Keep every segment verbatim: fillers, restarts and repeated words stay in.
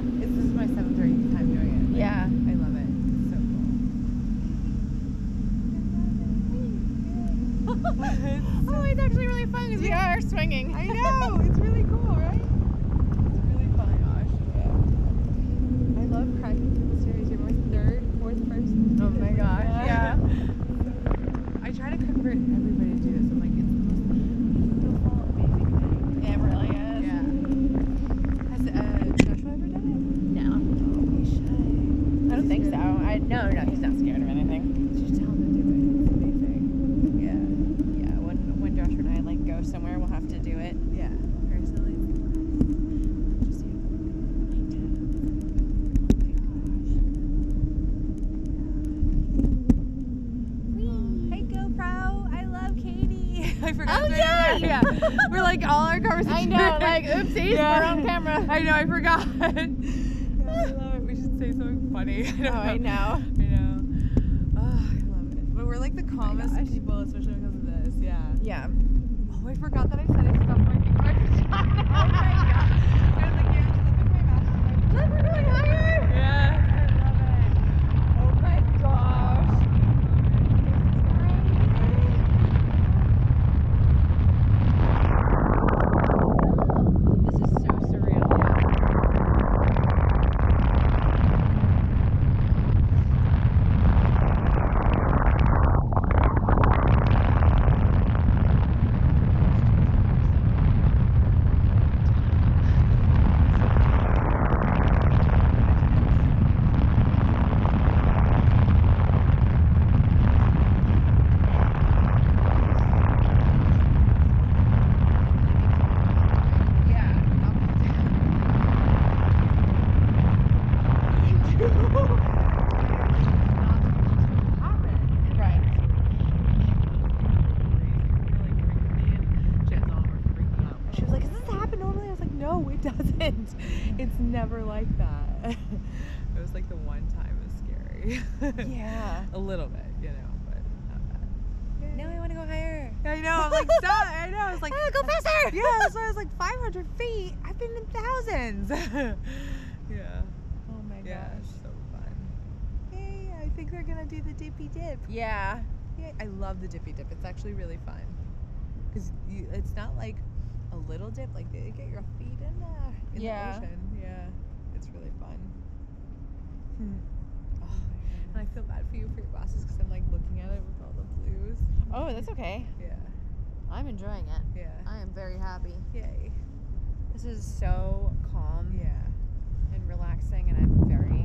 It's, this is my seventh or eighth time doing it. Like, Yeah. I love it. It's so cool. Oh, it's actually really fun because we are swinging. I know. It's really cool, right? It's really fun. Gosh. Yeah. I love cracking through the series. You're my third, fourth person. Oh my gosh. Yeah. I try to convert everybody to do this. I'm like, it's the most beautiful, amazing thing. It really is. Yeah. Has uh, Joshua ever done it? No. Oh, he should. I don't think so. I no, no, he's not scared of anything. You should tell him to do it. It's amazing. Yeah. Yeah. When when Joshua and I like go somewhere, we'll have to do it. Yeah. Personally, just you. Hey GoPro, I love Katie. I forgot. Oh, to yeah. mention that. Yeah. We're like all our conversations. I know, like, oopsies, we're on camera. I know, I forgot. Yeah, I love it. We should say something funny. I don't Oh, I know. I know. Oh, I love it. But we're like the calmest gosh. people, especially because of this. Yeah. Yeah. Oh, I forgot that I said I stopped working my vagina. Oh my god. I was like, yeah, just look at my mask. Like, we're going higher. Yeah. I love it. Oh my gosh. This is so surreal. Yeah. Right. She was like, does this happen normally? I was like, no, it doesn't. It's never like that. It was like the one time it was scary. Yeah. A little bit, you know, but not bad. Now I want to go higher. I know, I'm like, stop. I know, I was like, Ah, go faster. yeah, so I was like five hundred feet. I've been in thousands. Yeah. Oh my Yeah, gosh. it's so fun. Yay, I think they're gonna do the dippy dip. Yeah. Yay. I love the dippy dip. It's actually really fun. Because it's not like a little dip, like they get your feet in there in Yeah. the ocean. Yeah. It's really fun. Hmm. Oh, and I feel bad for you for your glasses because I'm like looking at it with all the blues. Oh, that's okay. Yeah. I'm enjoying it. Yeah. I am very happy. Yay. This is so calm Yeah. and relaxing, and I'm very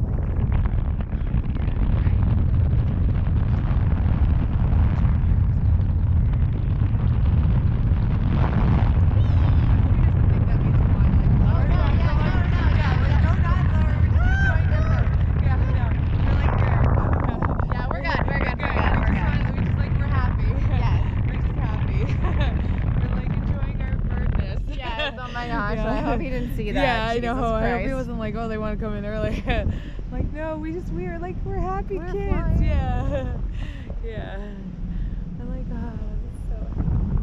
Yeah, we're good. We're good. We're good. We're good. Yes. Oh my gosh. I hope he didn't see that. Yeah, I Jesus know. I hope he Christ. wasn't like, oh, they want to come in early. Like, no, we just we're like we're happy We're kids. flying. Yeah. Yeah. I'm like, oh, this is so.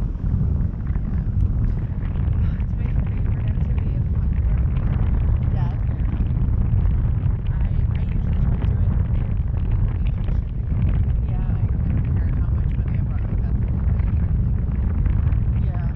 It's my favorite activity in the fucking world. Yes. I I usually try to do it in vacation. Yeah. Like, I don't care how much money I brought. Like, that's the one thing. Yeah.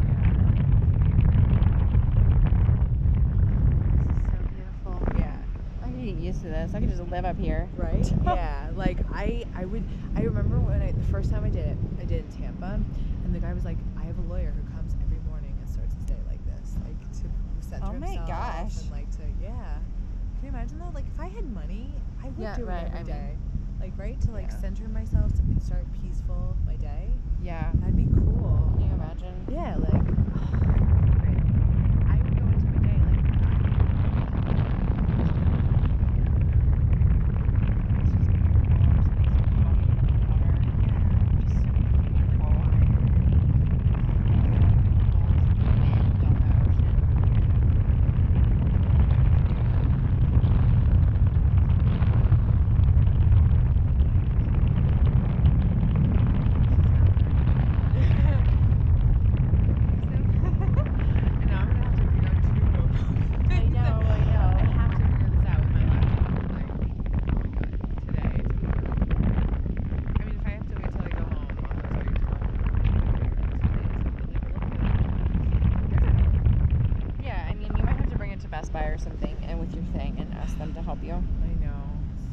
This is so beautiful. Yeah. I can get used to this. I could just live up here. Right? Yeah. Like I, I would. I remember when I the first time I did it, I did it in Tampa, and the guy was like, "I have a lawyer who comes every morning and starts his day like this, like to center Oh my himself gosh. and like to yeah." Can you imagine that? Like if I had money, I would Yeah, do right, it every I mean, day. Like right to like yeah. center myself to p- start peaceful my day. Yeah. That'd be cool. Can you imagine? Yeah, like. Great. I would go into a day like that. or something, and with your thing, and ask them to help you. I know.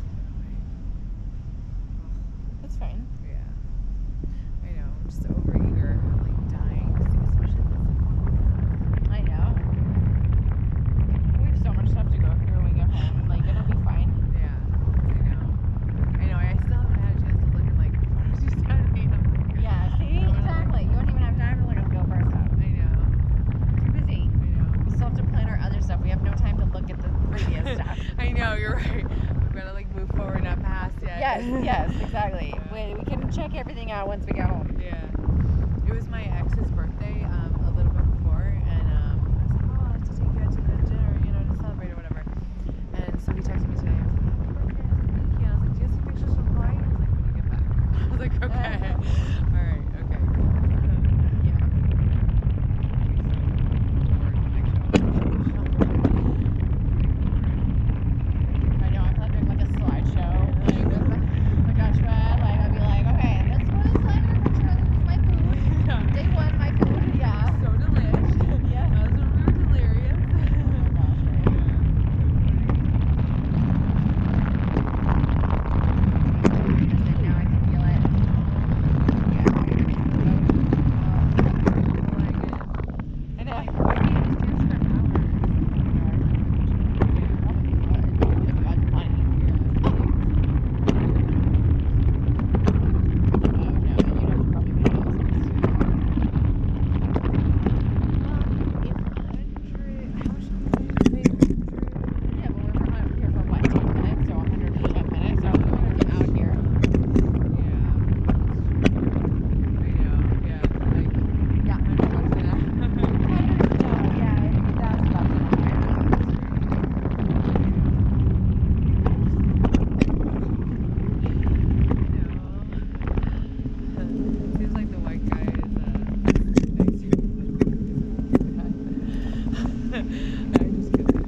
That's fine. Yeah. I know. I'm just overeager. I'm like dying to see, especially this. I know. We have so much stuff to go through when we get home. Like, it'll be fine. Yeah. I know. I know. I still haven't had a chance to look at like photos you sent me. I'm like, Yeah, see? Exactly. You don't even have time to look at the GoPro stuff. I know. Too busy. I know. We still have to plan our other stuff. We have no time to look at the previous stuff. I know. You're right. We've got to like move forward, not past yet. Yes, yes, exactly. Yeah. We, we can check everything out once we get home. Yeah. It was my ex's birthday um, a little bit before, and um, I was like, oh, I'll have to take you out to the dinner, you know, to celebrate or whatever. And so he texted me today. I was like, happy birthday, thank you. And I was like, do you have some pictures from Hawaii? He was like, when you get back. I was like, okay. All right, okay. Yeah. I know, I feel like there's like a slideshow. Like, with my, my gosh, man. Like, I'd be like, okay, let's go to the slide picture. This is my food. Yeah. Day one, my food. Yeah. So delish. Yeah. That was when we were delirious. Oh my gosh, right? Now I can feel it. I know. Like, why can't you just dance for an hour? Seems like the white guy is uh, nicer. I'm just kidding.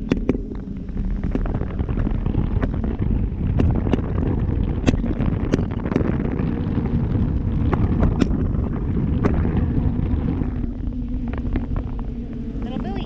Little Billy.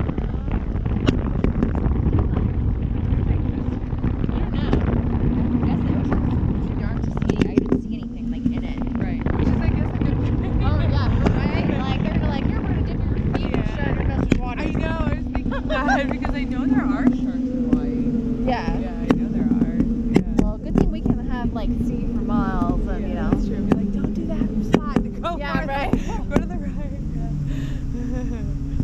Right. Which is, I guess, a good thing. Oh yeah, right? Like they're gonna like, here we're gonna dip your feet in shred and messy water. I know, I was thinking that because I know there are sharks in Hawaii. Yeah. Yeah, I know there are. Yeah. Well, good thing we can have like see for miles and Yeah, you know. that's true. Be like, don't do that. Slide. Go Yeah, farther. right. Go to the right. Yeah.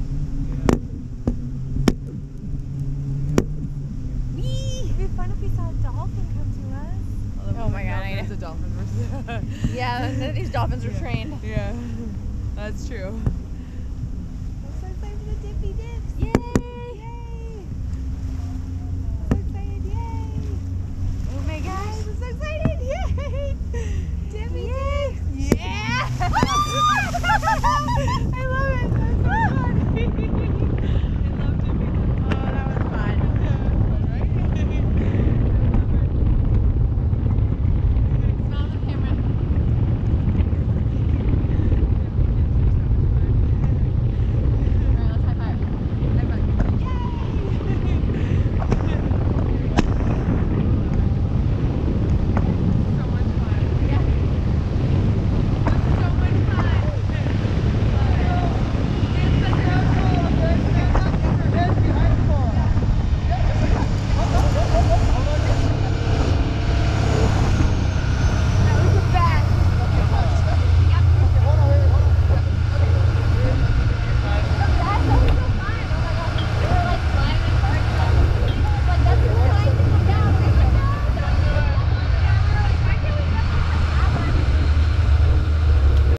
Whee! It'd be fun if we saw a dolphin come to us. Oh my God, I It's a dolphin versus. Yeah, none of these dolphins are Yeah. trained. Yeah, that's true. I'm so excited for the dippy dips. Yay!